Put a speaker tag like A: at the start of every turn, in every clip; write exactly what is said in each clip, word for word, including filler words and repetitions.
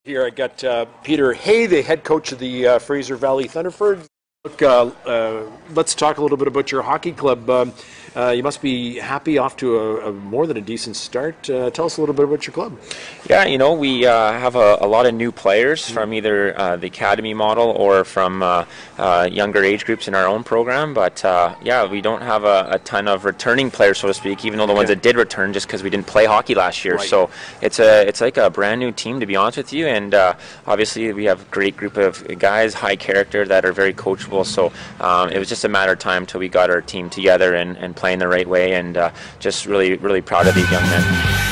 A: Here I got uh, Peter Hay, the head coach of the uh, Fraser Valley Thunderbirds. Look, uh, uh, let's talk a little bit about your hockey club. Um, uh, you must be happy, off to a, a more than a decent start. Uh, tell us a little bit about your club.
B: Yeah, you know, we uh, have a, a lot of new players from either uh, the academy model or from uh, uh, younger age groups in our own program. But uh, yeah, we don't have a, a ton of returning players, so to speak, even though the ones that did return just because we didn't play hockey last year. Right. So it's a it's like a brand new team, to be honest with you. And uh, obviously we have a great group of guys, high character, that are very coachable. So um, it was just a matter of time till we got our team together and, and playing the right way, and uh, just really, really proud of these young men.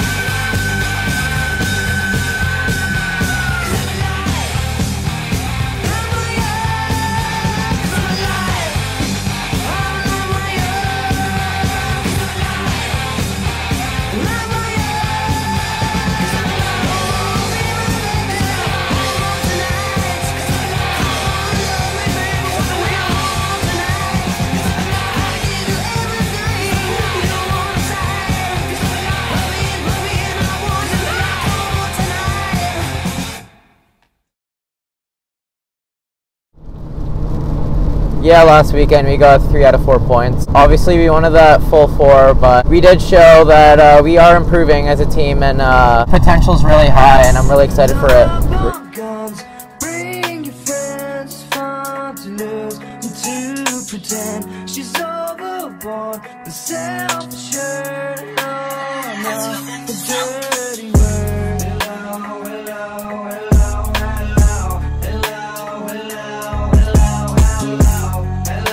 C: Yeah, last weekend we got three out of four points. Obviously we wanted that full four, but we did show that uh, we are improving as a team, and uh, potential's really high, and I'm really excited for it. Bring your friends, fun to lose, and to pretend she's overboard, the self-assured, oh no, the dirty word. Hello, hello, hello, hello, hello, hello, hello, hello.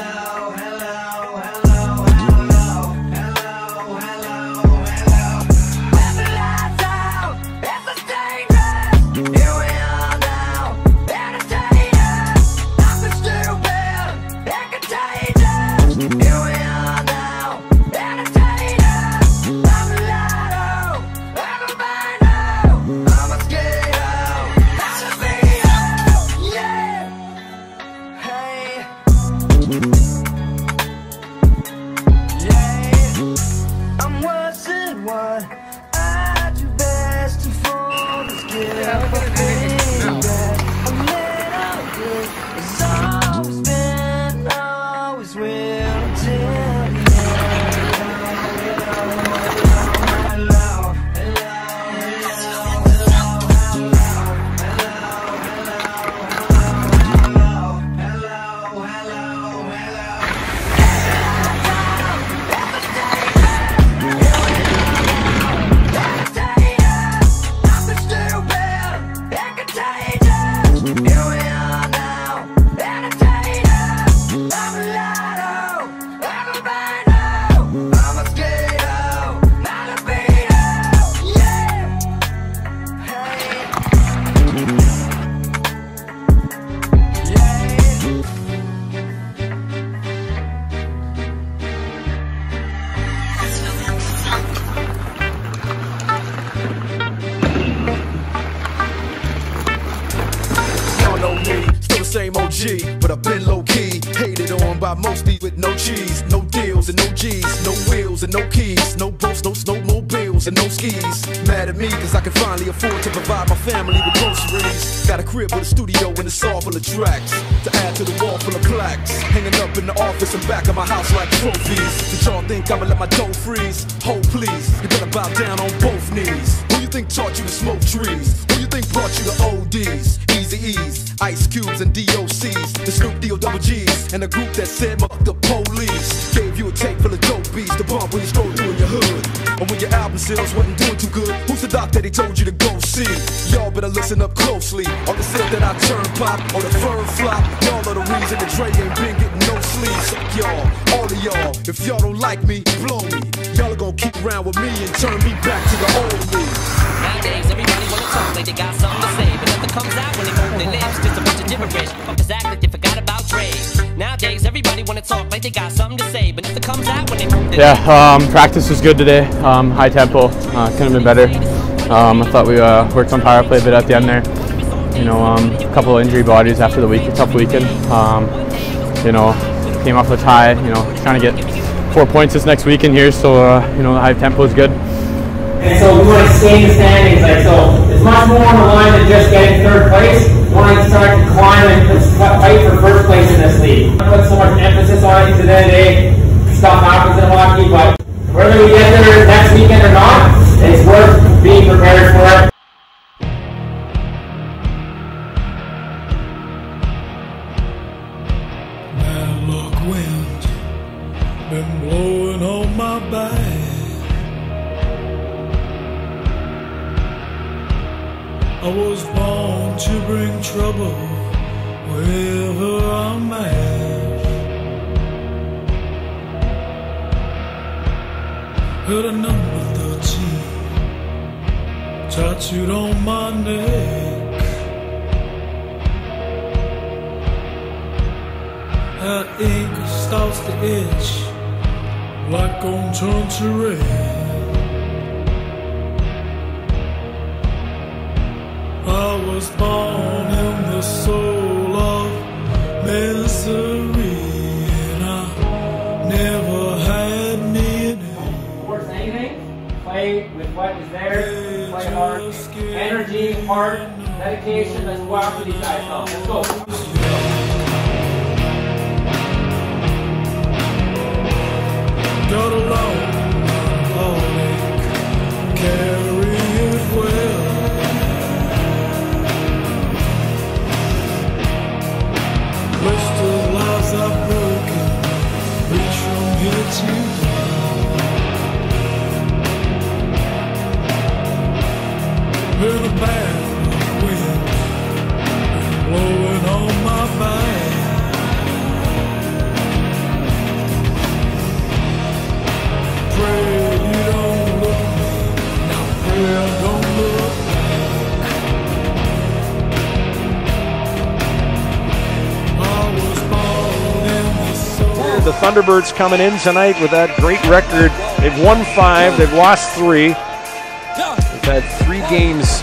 D: Same O G, but I've been low-key, hated on by most these with no cheese, no deals and no G's, no wheels and no keys, no boats, no snowmobiles and no skis. Mad at me cause I can finally afford to provide my family with groceries. Got a crib with a studio and it's all full of tracks to add to the wall full of plaques, hanging up in the office and back of my house like trophies. Did y'all think I'ma let my dough freeze? Hold please, you better bow down on both knees. Who you think taught you to smoke trees? Who you think brought you to O Ds? Easy E's, Ice Cubes and D O C's, the Snoop D O double G's, and a group that said fuck the police. Gave you a tape full of dope beats to bump when you stroll through in your hood. And when your album sales wasn't doing too good, who's the doc that he told you to go see? Y'all better listen up closely. All the said that I turn pop or the firm flop, y'all are the reason that Dre ain't been getting no sleep. So y'all, all of y'all, if y'all don't like me, blow me. Y'all are gonna keep around with me and turn me back to the old me.
E: Nowadays everybody wanna talk like they got something to say, but nothing comes out when they open their lips. Just a bunch of gibberish. Fuckers act like they forgot about Dre. Nowadays everybody wanna talk like they got something to say, but nothing comes out when they open their lips.
F: Yeah, um, practice was good today. Um, high tempo, uh, couldn't have been better. Um, I thought we uh, worked on power play a bit at the end there. You know, um, a couple of injury bodies after the week, a tough weekend. Um, you know, came off a tie. You know, trying to get four points this next weekend here, so uh, you know the high tempo is good.
C: And so we want to stay in the standings. Like, so it's much more on the line than just getting third place. We want to start to climb and fight for first place in this league. I put so much emphasis on it today. Stuff happens in hockey, but whether we get there next weekend or not, it's worth being prepared for it.
D: Bad luck wind been blowing on my back. I was born to bring trouble wherever I'm at. Heard a number thirteen tattooed on my neck. That ink starts to itch, black gon' turn to red. I was born in the soul of misery, and I never had me an end.
C: Worse than anything, play with what is there, play hard, energy, heart, dedication. Let's go after these guys. Now. Let's go.
D: Got along, heartache, carry it well. Most of the lives I've broken reach from here to there. Heard a bad wind blowing on my back. Pray you don't look me, now pray I don't look back. I was born in the soul.
A: The Thunderbirds coming in tonight with that great record. They've won five, they've lost three. They've had three games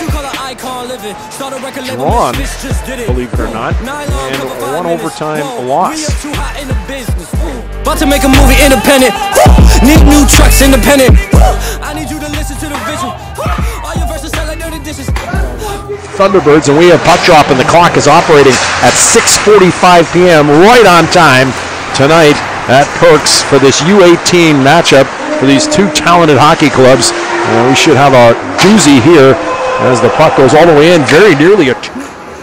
A: drawn, believe it or not, and one overtime loss.
E: About to make a movie independent. Need new trucks independent. I need you to listen to the vision. All your verses sound like dirty dishes.
A: Thunderbirds, and we have puck drop, and the clock is operating at six forty-five p m right on time tonight at Perks for this U eighteen matchup for these two talented hockey clubs. Uh, we should have a doozy here as the puck goes all the way in, very nearly a two.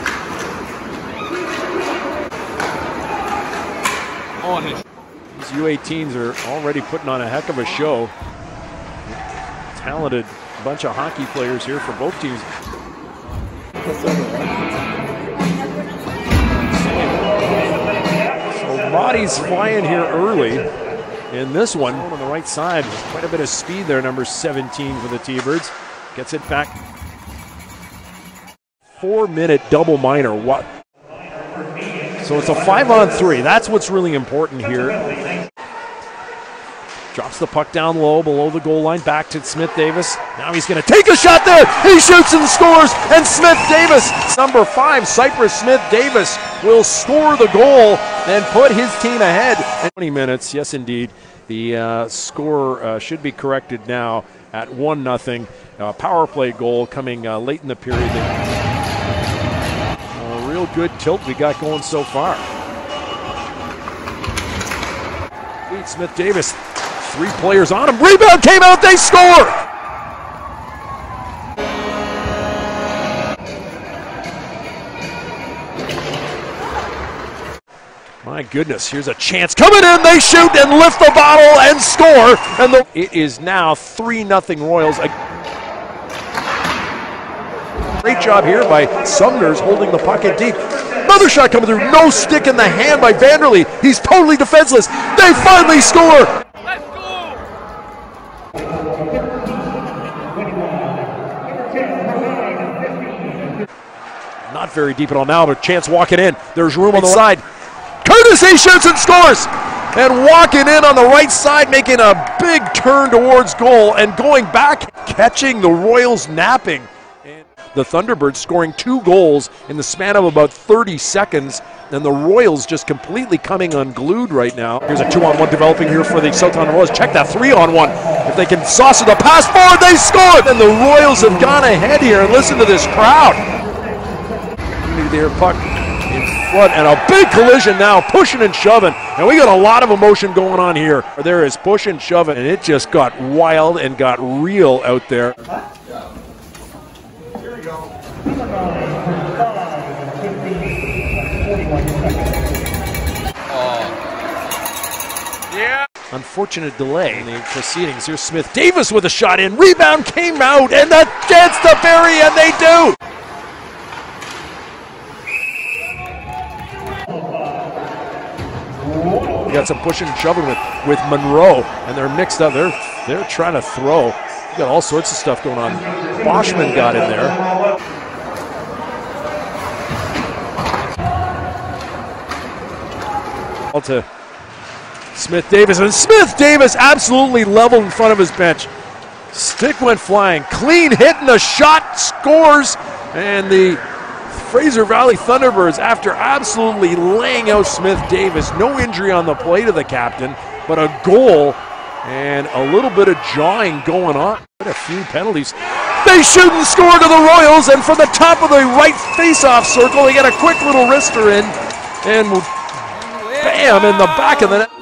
A: These U eighteens are already putting on a heck of a show. Talented bunch of hockey players here for both teams. So bodies flying here early in this one on the right side. Quite a bit of speed there, number seventeen for the T-Birds. Gets it back. Four-minute double minor. What? So it's a five-on-three. That's what's really important here. Drops the puck down low, below the goal line, back to Smith Davis. Now he's going to take a shot there. He shoots and scores, and Smith Davis, number five, Cypress Smith Davis, will score the goal and put his team ahead. twenty minutes, yes indeed. The uh, score uh, should be corrected now at one nothing. Uh, power play goal coming uh, late in the period. A real good tilt we got going so far. Smith Davis. Three players on him. Rebound came out. They score. My goodness, here's a chance coming in. They shoot and lift the bottle and score. And the, it is now three nothing Royals. Great job here by Sumner's holding the puck in deep. Another shot coming through. No stick in the hand by Vanderlee. He's totally defenseless. They finally score. Not very deep at all now, but chance walking in. There's room on the side. Curtis, he shoots and scores. And walking in on the right side, making a big turn towards goal and going back, catching the Royals napping. And the Thunderbirds scoring two goals in the span of about thirty seconds, and the Royals just completely coming unglued right now. Here's a two-on-one developing here for the Southtown Royals. Check that three-on-one. If they can sauce the pass forward, they score! And the Royals have gone ahead here, and listen to this crowd. Their puck in front, and a big collision now, pushing and shoving. And we got a lot of emotion going on here. There is push and shoving, and it just got wild and got real out there.
G: Yeah.
A: Unfortunate delay in the proceedings. Here's Smith Davis with a shot in. Rebound came out, and the chance to bury, and they do. You got some pushing and shoving with, with Monroe, and they're mixed up. They're they're trying to throw. You got all sorts of stuff going on. Boschman got in there. To Smith Davis, and Smith Davis absolutely leveled in front of his bench. Stick went flying, clean hit and a shot, scores, and the Fraser Valley Thunderbirds, after absolutely laying out Smith Davis, no injury on the plate of the captain, but a goal and a little bit of jawing going on. Quite a few penalties. They shoot and score to the Royals, and from the top of the right face-off circle, they get a quick little wrister in, and we'll bam, in the back of the net.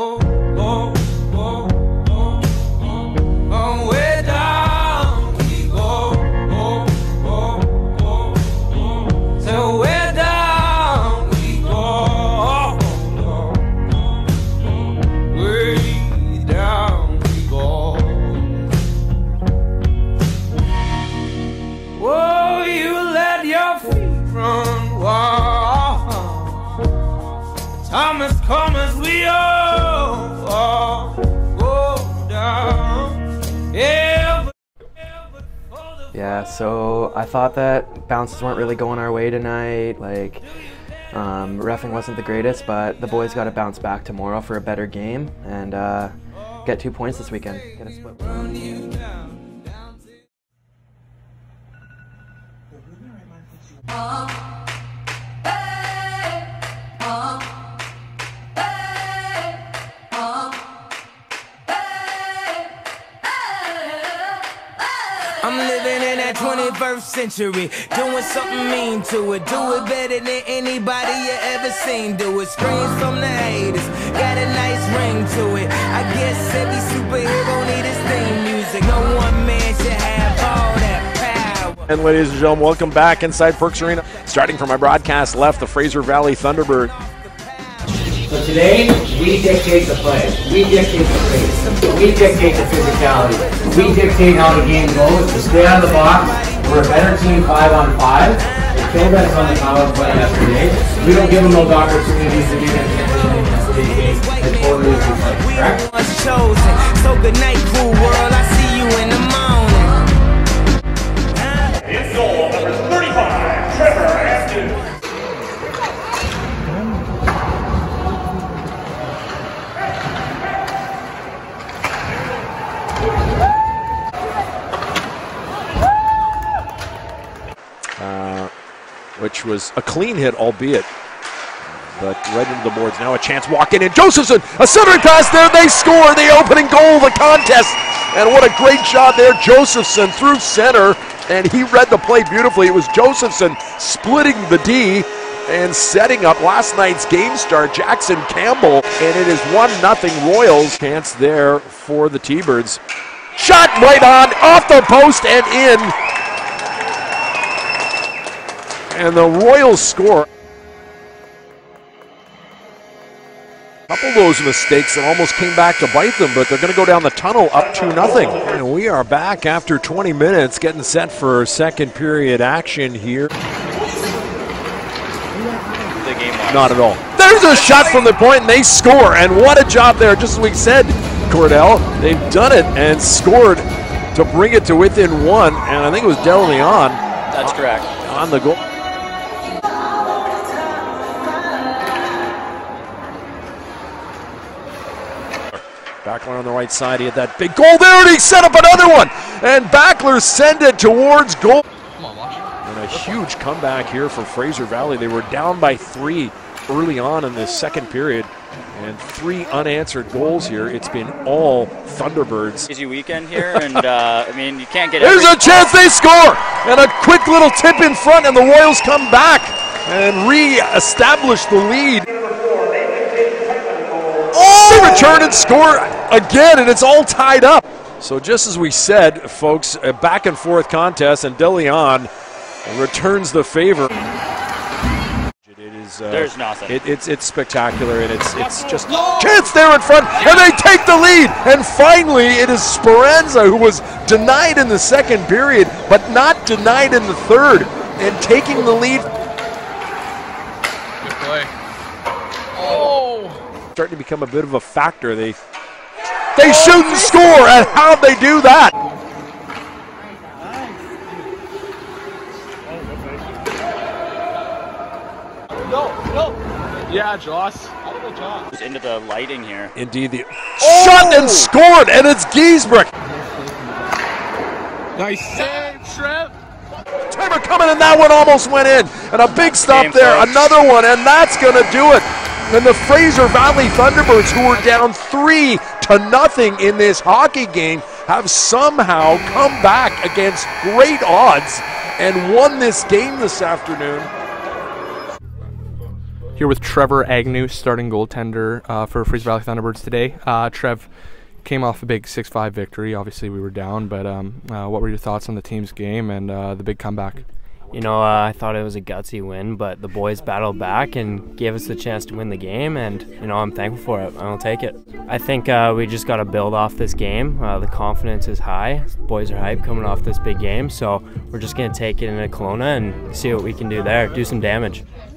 G: Thomas, come as we all, all go down. Yeah.
H: Yeah, so I thought that bounces weren't really going our way tonight. Like, um, reffing wasn't the greatest, but the boys got to bounce back tomorrow for a better game and uh, get two points this weekend. Get a split.
G: I'm living in that twenty-first century, doing something mean to it. Do it better than anybody you ever seen do it. Screams from the haters, got a nice ring to it. I guess every superhero need his theme music. No one man should have all that power.
A: And ladies and gentlemen, welcome back inside Perks Arena. Starting from my broadcast left, the Fraser Valley Thunderbird.
C: So today, we dictate the play. We dictate the pace. We dictate the physicality. We dictate how the game goes. We stay on the box. We're a better team five on five. They killed us on the power play yesterday. We don't give them those opportunities to get in the game and totally lose the play. Correct?
G: So good night, cool world. I see you in the morning.
I: In goal, number thirty-five, Trevor Aston.
A: Which was a clean hit, albeit, but right into the boards. Now a chance walking in. Josephson, a centering pass there. They score the opening goal of the contest. And what a great shot there. Josephson through center, and he read the play beautifully. It was Josephson splitting the D and setting up last night's game star, Jackson Campbell. And it is one nothing Royals. Chance there for the T-Birds. Shot right on, off the post and in. And the Royals score. A couple of those mistakes that almost came back to bite them, but they're going to go down the tunnel up two nothing. And we are back after twenty minutes, getting set for second period action here. Not at all. There's a shot from the point, and they score. And what a job there, just as we said, Cordell. They've done it and scored to bring it to within one. And I think it was Del Leon.
B: That's correct.
A: On the goal. Backler on the right side, he had that big goal there, and he set up another one. And Backler sent it towards goal. huge comeback here for Fraser Valley. They were down by three early on in the second period, and three unanswered goals here. It's been all Thunderbirds.
J: Easy weekend here, and uh, I mean, you can't get.
A: There's a chance they score, and a quick little tip in front, and the Royals come back and re-establish the lead. Oh! They return and score again, and it's all tied up. So just as we said, folks, a back and forth contest, and De Leon returns the favor. It is, uh,
J: There's nothing.
A: It, it's it's spectacular, and it's it's just chance there in front, and they take the lead. And finally, it is Speranza, who was denied in the second period, but not denied in the third, and taking the lead.
F: Good play. Oh!
A: Starting to become a bit of a factor. They they shoot and score, and how'd they do that?
F: No, no. Yeah, Joss.
J: Into the lighting here.
A: Indeed, the oh! shot and scored, and it's Giesbrecht.
F: Nice save, Trev.
A: Timer coming, and that one almost went in. And a big stop
J: Game
A: there,
J: close.
A: another one, and that's going to do it. And the Fraser Valley Thunderbirds, who were down three to nothing in this hockey game, have somehow come back against great odds and won this game this afternoon.
F: Here with Trevor Agnew, starting goaltender uh, for Fraser Valley Thunderbirds today. Uh, Trev came off a big six five victory. Obviously, we were down, but um, uh, what were your thoughts on the team's game and uh, the big comeback?
K: You know, uh, I thought it was a gutsy win, but the boys battled back and gave us the chance to win the game, and, you know, I'm thankful for it. I'll take it. I think uh, we just got to build off this game. Uh, the confidence is high. Boys are hyped coming off this big game, so we're just going to take it into Kelowna and see what we can do there, do some damage.